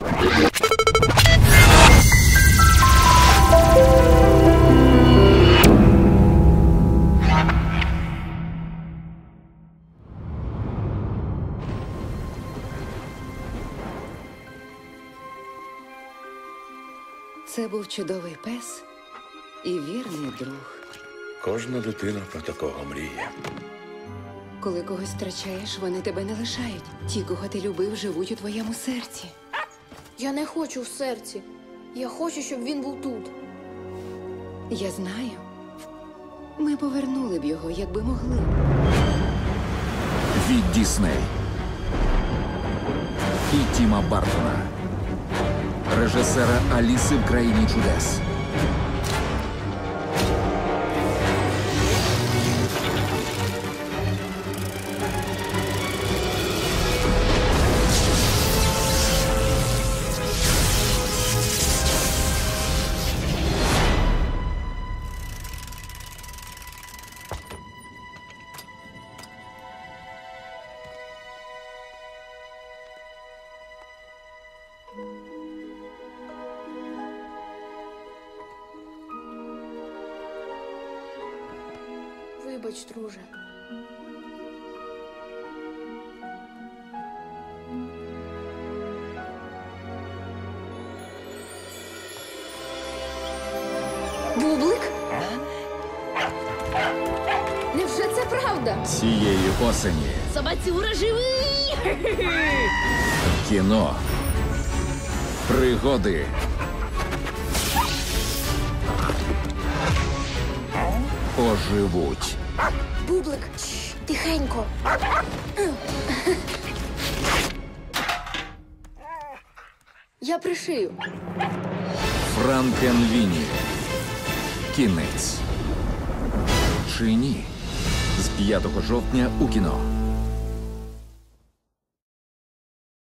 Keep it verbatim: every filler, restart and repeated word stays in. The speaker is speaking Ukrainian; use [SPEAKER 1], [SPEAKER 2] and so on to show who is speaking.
[SPEAKER 1] Це був чудовий пес і вірний друг.
[SPEAKER 2] Кожна дитина про такого мріє.
[SPEAKER 1] Коли когось втрачаєш, вони тебе не лишають. Ті, кого ти любив, живуть у твоєму серці.
[SPEAKER 3] Я не хочу в серці. Я хочу, щоб він був тут.
[SPEAKER 1] Я знаю. Ми повернули б його, якби могли.
[SPEAKER 4] Від Дісней і Тіма Бартона. Режисера Аліси в країні чудес.
[SPEAKER 3] Вибач, друже. Бублик? Невже це правда?
[SPEAKER 4] Цієї осені
[SPEAKER 3] Собацюра живий!
[SPEAKER 4] в кіно пригоди оживуть.
[SPEAKER 3] Бублик, Чш, тихенько. Я пришию.
[SPEAKER 4] Франкенвіні. Кінець. Чи ні? З п'ятого жовтня у кіно.